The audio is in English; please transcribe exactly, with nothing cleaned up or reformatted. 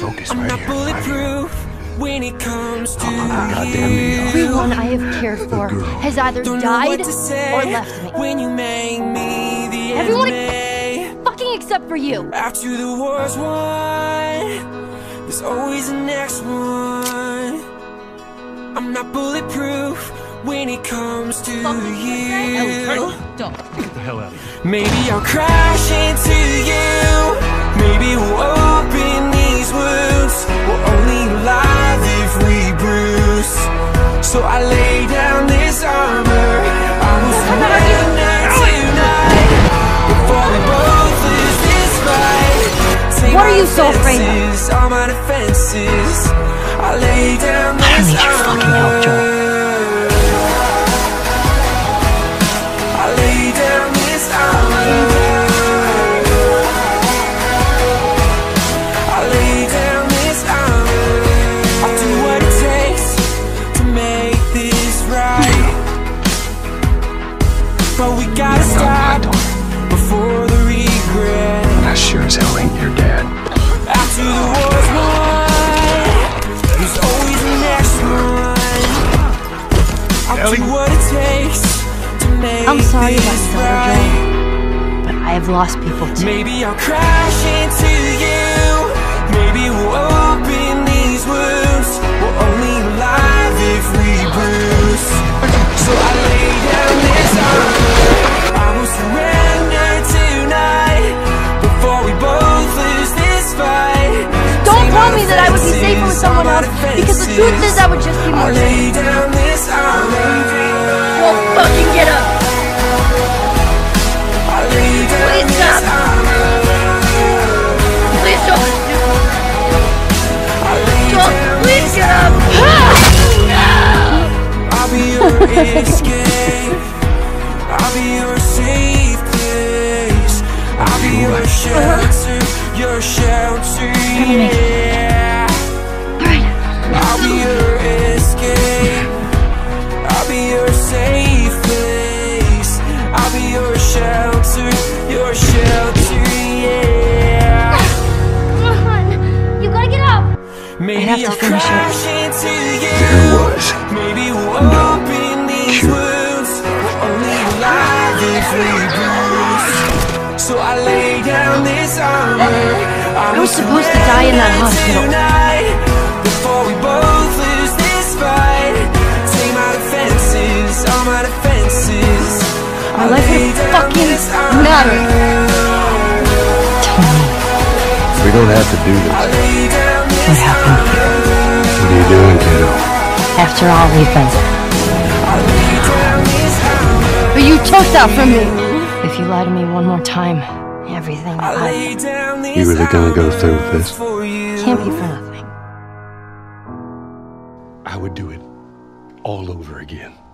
focus I'm right not here. bulletproof when it comes to Goddamn you. Everyone I have cared for has either Don't know died what to say or left me. when you make me the Everyone enemy. fucking except for you. After the war's won, there's always the next one. I'm not bulletproof when it comes to you. Ellie, don't. Get the hell out of here. Maybe I'll crash into you. Maybe we'll open these wounds. We're only alive if we bruise. So I lay down this armor. I will surrender tonight before we both lose this fight. Take What are you my so afraid of? defenses, all my defenses. I lay down this I don't need your fucking help, Joel. I lay down this armor. I lay down this armor. I'll do what it takes to make this right. But we gotta stop before the regret. I sure as hell ain't your dad. After the war's won, there's always the next one. I'll Ellie. do what it takes to make I'm sorry about this your daughter, right. Joel, but I have lost people too. Maybe I'll crash into you. Maybe we'll open these wounds. We're only alive if we bruise. So I lay down this armor. I will surrender tonight before we both lose this fight. Don't tell me that I would be safer with someone else, because the truth is I would just be I more lay safe. down this armor. Well, fucking get up! I lay down Please this stop. armor. Please don't. I lay Joel, down please this get up! I'll be your escape. I'll be your safe place. I'll be your shelter, your shelter, yeah. I'll be your escape. I'll be your safe place. I'll be your shelter, your shelter, yeah. Come on, you gotta get up! Maybe I have to I'll finish it. crash into you. There was Maybe we'll no open these cure. wounds. We're only alive if we bruise. So I lay down this armor. I was supposed to die in that hospital. Tonight, before we both lose this fight. Take my defenses, all my defenses. My life would fucking matter. We don't have to do this. What happened here? What are you doing, kiddo? After all we've been through. But you took that from me! If you lie to me one more time, everything I've had You really gonna go through with this? can't be for nothing. I would do it all over again.